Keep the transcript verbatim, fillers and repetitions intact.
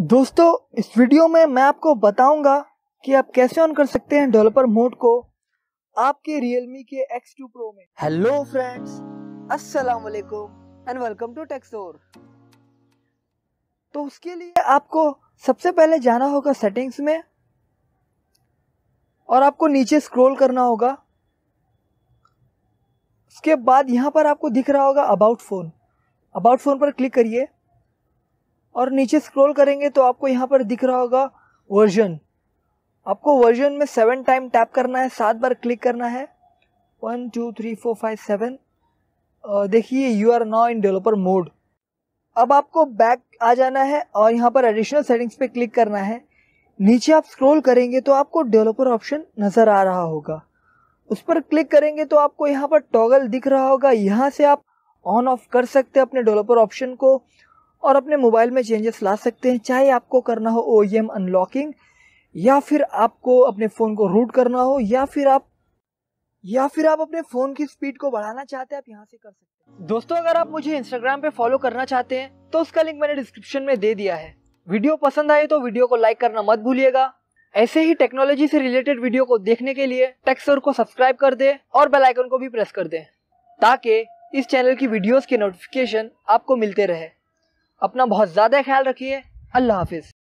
दोस्तों इस वीडियो में मैं आपको बताऊंगा कि आप कैसे ऑन कर सकते हैं डेवलपर मोड को आपके Realme के एक्स टू Pro में। हेलो फ्रेंड्स, अस्सलाम वालेकुम एंड वेलकम टू टेक्सोर। तो उसके लिए आपको सबसे पहले जाना होगा सेटिंग्स में और आपको नीचे स्क्रॉल करना होगा। उसके बाद यहाँ पर आपको दिख रहा होगा अबाउट फ़ोन। अबाउट फ़ोन पर क्लिक करिए और नीचे स्क्रॉल करेंगे तो आपको यहाँ पर दिख रहा होगा वर्जन। आपको वर्जन में सेवन टाइम टैप करना है, सात बार क्लिक करना है। One two three four five seven. देखिए you are now in developer mode. अब आपको बैक आ जाना है और यहाँ पर एडिशनल सेटिंग्स पे क्लिक करना है। नीचे आप स्क्रॉल करेंगे तो आपको डेवलपर ऑप्शन नज़र आ रहा होगा। उस पर क्लिक करेंगे तो आपको यहाँ पर टॉगल दिख रहा होगा। यहाँ से आप ऑन ऑफ कर सकते हैं अपने डेवलपर ऑप्शन को और अपने मोबाइल में चेंजेस ला सकते हैं। चाहे आपको करना हो ओ ई एम अनलॉकिंग, या फिर आपको अपने फ़ोन को रूट करना हो, या फिर आप या फिर आप अपने फ़ोन की स्पीड को बढ़ाना चाहते हैं, आप यहाँ से कर सकते हैं। दोस्तों अगर आप मुझे इंस्टाग्राम पे फॉलो करना चाहते हैं तो उसका लिंक मैंने डिस्क्रिप्शन में दे दिया है। वीडियो पसंद आए तो वीडियो को लाइक करना मत भूलिएगा। ऐसे ही टेक्नोलॉजी से रिलेटेड वीडियो को देखने के लिए टेक्सोर को सब्सक्राइब कर दें और बेल आइकन को भी प्रेस कर दें ताकि इस चैनल की वीडियोस के नोटिफिकेशन आपको मिलते रहे। अपना बहुत ज़्यादा ख्याल रखिए। अल्लाह हाफिज़।